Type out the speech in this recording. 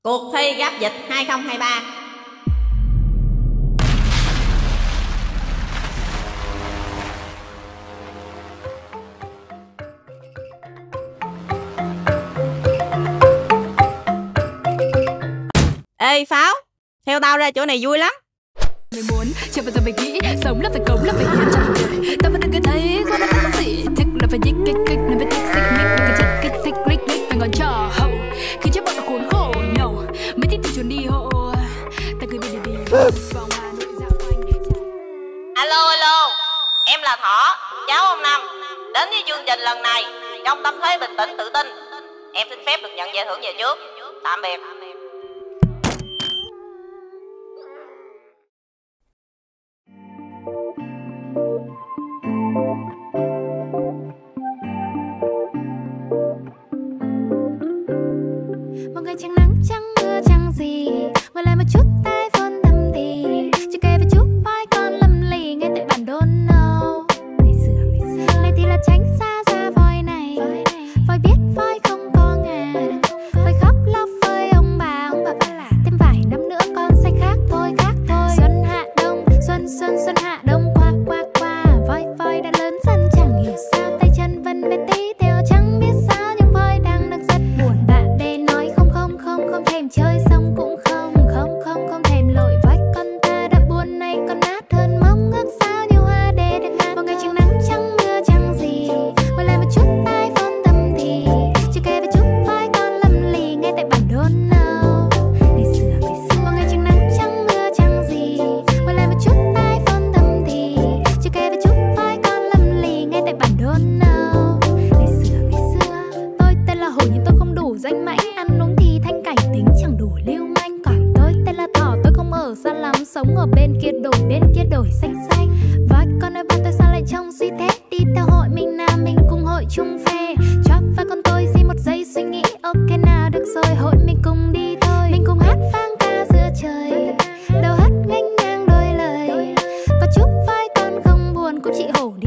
Cuộc thi giáp dịch 2023. Ê Pháo, theo tao ra chỗ này vui lắm. Mày muốn, chưa bao giờ mày nghĩ sống là phải cống, là phải hiến cho cuộc đời. Tao vẫn cứ thấy có cái gì thích là phải nhích kích kích, là phải thích xích mích, là cái chất kích thích click click, phải ngọn trò hậu khi trước bọn nó khốn khổ no mới thích thì chuồn đi hộ. Ta cứ đi vòng Hà Nội dạo quanh. Alo, em là Thỏ, cháu ông Năm. Đến với chương trình lần này trong tâm thế bình tĩnh tự tin. Em xin phép được nhận giải thưởng về trước. Tạm biệt. Một ngày chẳng nắng chẳng mưa chẳng gì, ngồi lại một chút tay vốn thầm thì chỉ kể về chút vai con lầm lì ngay tại bản đôn nâu. Ngày xưa này thì là tránh xa ra voi này, voi biết voi không có ngà, voi khóc lóc với ông bà là thêm vài năm nữa con sẽ khác thôi. Xuân hạ đông, xuân hạ đông qua voi đã lớn dần chẳng hiểu sao tay chân vẫn bé tí theo chẳng biết sao, nhưng voi đang rất buồn. Bạn đây nói không thèm chơi xong cũng không thèm lội voi, con ta đã buồn nay còn nát hơn mong ước sao như hoa để được ngàn. Một ngày chẳng nắng chẳng mưa chẳng gì, ngồi lại một chút tai phone thầm thì chỉ kể về chút voi con lầm lì ngay tại bản đôn nâu. Ngày xưa một ngày chẳng nắng chẳng mưa chẳng gì, ngồi lại một chút tai phone thầm thì chỉ kể về chút voi con lầm lì ngay tại bản đôn nâu. Ngày xưa tôi tên là Hổ nhưng tôi không đủ danh mãnh, ăn uống thì thanh cảnh tính chẳng đủ lưu manh. Còn tôi tên là Thỏ, tôi không ở xa lắm, sống ở bên kia đổi xanh xanh. Voi con ơi bạn tôi sao lại trông suy thế, đi theo hội mình nào mình cùng hội chung phe. Cho và con tôi xin một giây suy nghĩ, ok nào được rồi hội mình cùng đi thôi. Mình cùng hát vang ca giữa trời, đầu hát nghênh ngang đôi lời. Có chúc vai con không buồn cũng chị Hổ